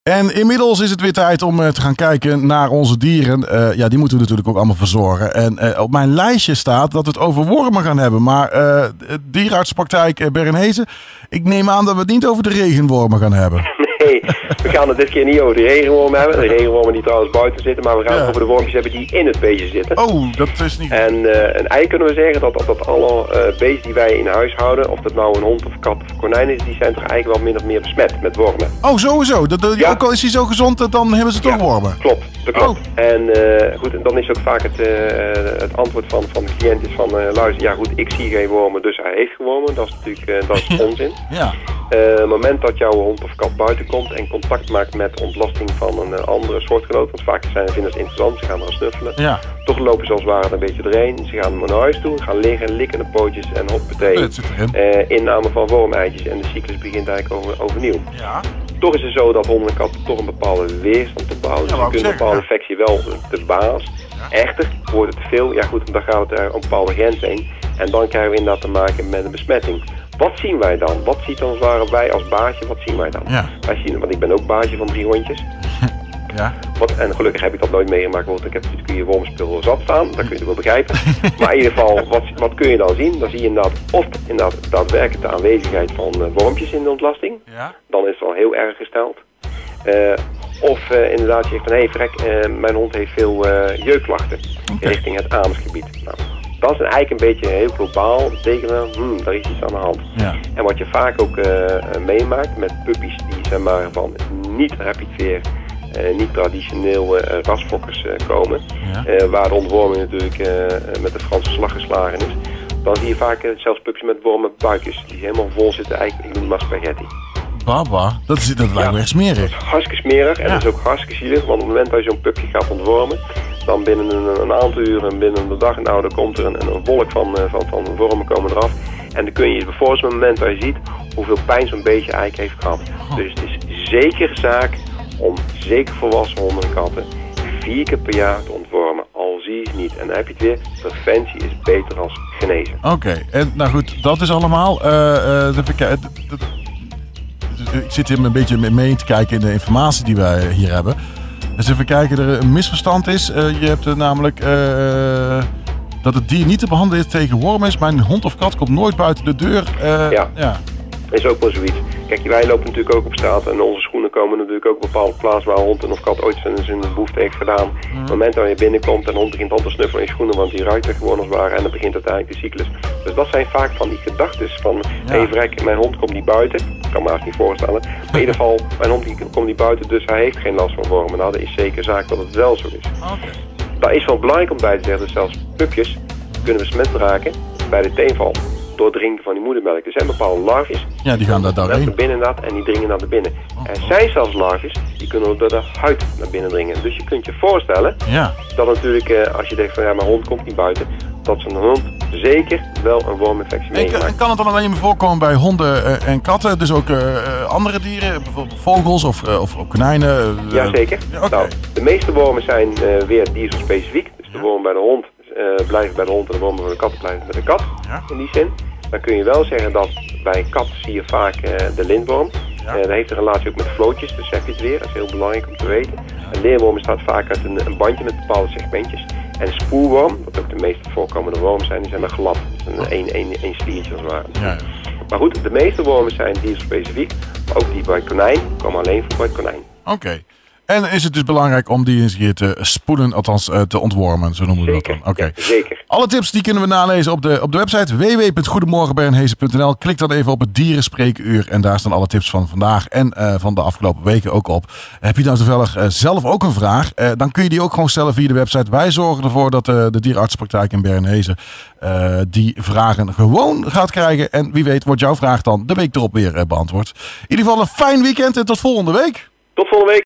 En inmiddels is het weer tijd om te gaan kijken naar onze dieren. Die moeten we natuurlijk ook allemaal verzorgen. En op mijn lijstje staat dat we het over wormen gaan hebben. Maar dierenartspraktijk Bernhezen, ik neem aan dat we het niet over de regenwormen gaan hebben. Nee, we gaan het dit keer niet over de regenwormen hebben. De regenwormen die trouwens buiten zitten. Maar we gaan het over de wormpjes hebben die in het beestje zitten. Oh, dat is niet goed. En eigenlijk kunnen we zeggen dat alle beesten die wij in huis houden, of dat nou een hond of kat of konijn is, die zijn toch eigenlijk wel min of meer besmet met wormen. Oh, sowieso. Ook al is hij zo gezond, dan hebben ze toch wormen. Klopt, dat klopt. Oh. En goed, dan is ook vaak het antwoord van de cliënt is van, luister, ja goed, ik zie geen wormen, dus hij heeft wormen. Dat is natuurlijk onzin. Ja. Op het moment dat jouw hond of kat buiten komt en contact maakt met ontlasting van een andere soortgenoot, want vaak vinden ze het interessant, ze gaan er snuffelen. Ja. Toch lopen ze als het ware een beetje erheen. Ze gaan naar huis toe, gaan liggen, likken de pootjes en hoppatee. Inname van wormeitjes en de cyclus begint eigenlijk overnieuw. Ja. Toch is het zo dat honden en katten toch een bepaalde weerstand opbouwen. Dus ze kunnen een bepaalde infectie wel de baas. Ja. Echter, wordt het te veel, ja goed, dan gaat het er een bepaalde grens heen. En dan krijgen we inderdaad te maken met een besmetting. Wat zien wij dan? Wat ziet ons waren wij als baasje? Wat zien wij dan? Ja. Wij zien, want ik ben ook baasje van 3 hondjes. Ja. En gelukkig heb ik dat nooit meegemaakt, want ik heb natuurlijk hier wormspul zat staan. Dat kun je wel begrijpen. Maar in ieder geval, wat kun je dan zien? Dan zie je inderdaad daadwerkelijk de aanwezigheid van wormpjes in de ontlasting. Ja. Dan is het al heel erg gesteld. Inderdaad, je zegt van, hé vrek, mijn hond heeft veel jeukklachten richting het anusgebied. Nou, dat is eigenlijk een beetje heel globaal betekenen, daar is iets aan de hand. Ja. En wat je vaak ook meemaakt met puppies die zeg maar van niet rapid veer, niet traditioneel rasfokkers komen, waar de ontworming natuurlijk met de Franse slag geslagen is, dan zie je vaak zelfs puppies met wormen buikjes die helemaal vol zitten, eigenlijk ik noem maar spaghetti. Baba, dat lijkt me echt smerig. Hartstikke smerig en dat is ook hartstikke zielig, want op het moment dat je zo'n pupje gaat ontwormen, dan binnen een aantal uren, binnen de dag, nou, dan komt er een wolk van wormen komen eraf. En dan kun je bijvoorbeeld op het moment dat je ziet hoeveel pijn zo'n beestje eigenlijk heeft gehad. Dus het is zeker zaak om zeker volwassen honden en katten 4 keer per jaar te ontwormen. Al zie je het niet. En dan heb je het weer. Preventie is beter dan genezen. Oké, en nou goed, dat is allemaal. Ik zit hier een beetje mee te kijken in de informatie die wij hier hebben. Dus even kijken, er een misverstand is. Je hebt namelijk dat het dier niet te behandelen is tegen wormen is. Mijn hond of kat komt nooit buiten de deur. Ja. Is ook wel zoiets. Kijk, wij lopen natuurlijk ook op straat en onze schoenen komen natuurlijk ook op een bepaalde plaats waar een hond en of kat ooit zijn behoefte heeft gedaan. Op het moment dat je binnenkomt en de hond begint al te snuffelen in je schoenen, want die ruikt er gewoon als het ware en dan begint uiteindelijk de cyclus. Dus dat zijn vaak van die gedachten van, hé vrek, mijn hond komt niet buiten. Ik kan me haast niet voorstellen. Maar in ieder geval, mijn hond komt niet buiten, dus hij heeft geen last van wormen. Nou, dat is zeker zaak dat het wel zo is. Okay. Dat is wel belangrijk om bij te zeggen, dat zelfs pupjes kunnen besmet raken bij de teenval. Door het drinken van die moedermelk. Er zijn bepaalde larves. Ja, die gaan daar doorheen. Naar binnen en die dringen naar binnen. Er zijn zelfs larves die kunnen door de huid naar binnen dringen. Dus je kunt je voorstellen dat natuurlijk als je denkt van ja, mijn hond komt niet buiten, dat zo'n hond zeker wel een worminfectie meemaakt. En kan het dan alleen maar voorkomen bij honden en katten? Dus ook andere dieren, bijvoorbeeld vogels of konijnen? Jazeker. Okay. Nou, de meeste wormen zijn weer diersoortspecifiek. Dus de wormen bij de hond blijven bij de hond en de wormen bij de kat blijven bij de kat. Ja. In die zin. Dan kun je wel zeggen dat bij een kat zie je vaak de lintworm. Dat heeft een relatie ook met vlootjes, dus heb je het weer. Dat is heel belangrijk om te weten. Een leerworm bestaat vaak uit een bandje met bepaalde segmentjes. En een spoelworm, wat ook de meest voorkomende wormen zijn, die zijn maar glad. Dat is een sliertje als het ware. Ja. Maar goed, de meeste wormen zijn dierspecifiek. Maar ook die bij konijn komen alleen voor bij het konijn. Oké. En is het dus belangrijk om die eens hier te spoelen, althans te ontwormen, zo noemen we dat dan. Okay. Ja, zeker. Alle tips die kunnen we nalezen op de website www.goedemorgenbernhezen.nl. Klik dan even op het dierenspreekuur en daar staan alle tips van vandaag en van de afgelopen weken ook op. Heb je nou toevallig zelf ook een vraag, dan kun je die ook gewoon stellen via de website. Wij zorgen ervoor dat de dierenartsenpraktijk in Bernhezen die vragen gewoon gaat krijgen. En wie weet wordt jouw vraag dan de week erop weer beantwoord. In ieder geval een fijn weekend en tot volgende week. Tot volgende week.